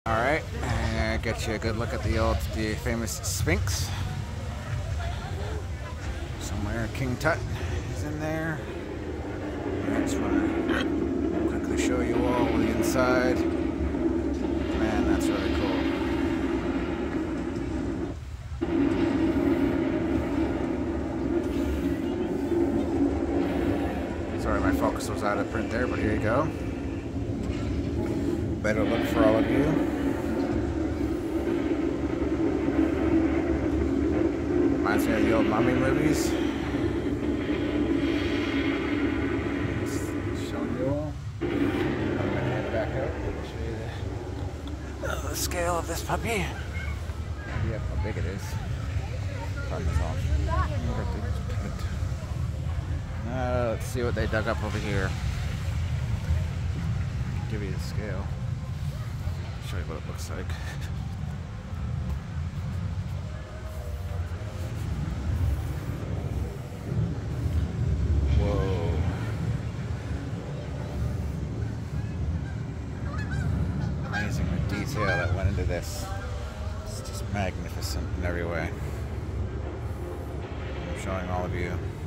Alright, and get you a good look at the famous Sphinx. Somewhere King Tut is in there. I just want to quickly show you all the inside. Man, that's really cool. Sorry, my focus was out of print there, but here you go. Better look for all of you. Reminds me of the old Mummy movies. Showing you all. I'm gonna head back out and show you the scale of this puppy. Idea of how big it is. Turn this off. Let's see what they dug up over here. Give you the scale. Show you what it looks like. Whoa. Amazing the detail that went into this. It's just magnificent in every way. I'm showing all of you.